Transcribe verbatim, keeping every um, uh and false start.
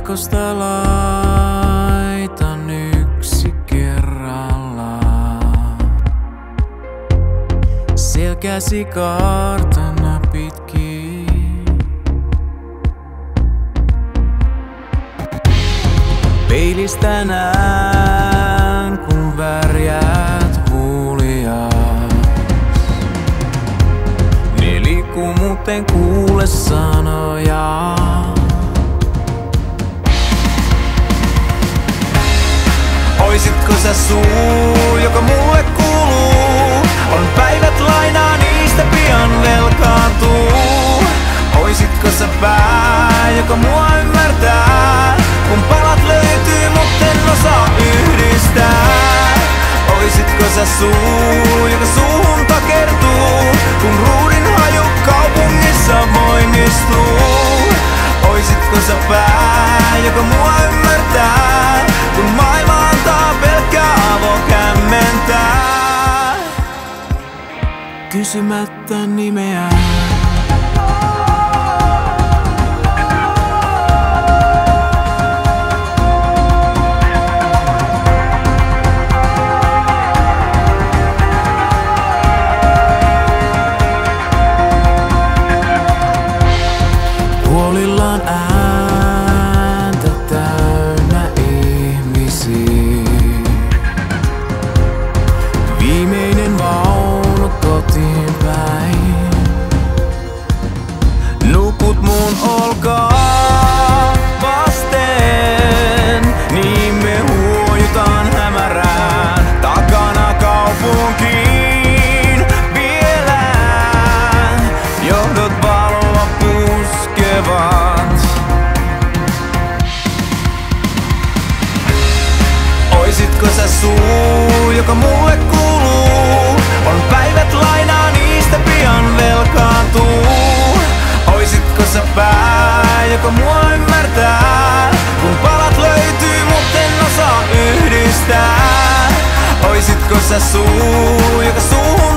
paikoista laitan yksi kerrallaan. Selkäsi kartana pitkin. Peilistä näen, kun värjät huulias. Ne liikkuu, mutten kuule sanoja. Oisitko sä suu, joka mulle kuuluu? On päivät lainaa, niistä pian velkaantuu. Oisitko sä pää, joka mua ymmärtää? Kun palat löytyy, mut en osaa yhdistää. Oisitko sä suu, joka suuhun takertuu? Kun ruudin haju kaupungissa voimistuu. Oisitko sä pää, joka mua ymmärtää? Kun maailma antaa pelkkää avokämmentää. Kysymättä nimeä. Huolillaan ääntä täynnä ihmisiä. Viimeinen vaunu kotiin päin. Nukut mun olkaa vasten, niin me huojutaan hämärään. Takana kaupunkiin vielä johdot valoa puskevat. Oisitko sä suu, joka mulle kuuluu? On päivät lainaa, niistä pian velkaantuu. Oisitko sä pää, joka mua ymmärtää? Kun palat löytyy, mut en osaa yhdistää. Oisitko sä suu, joka suuhun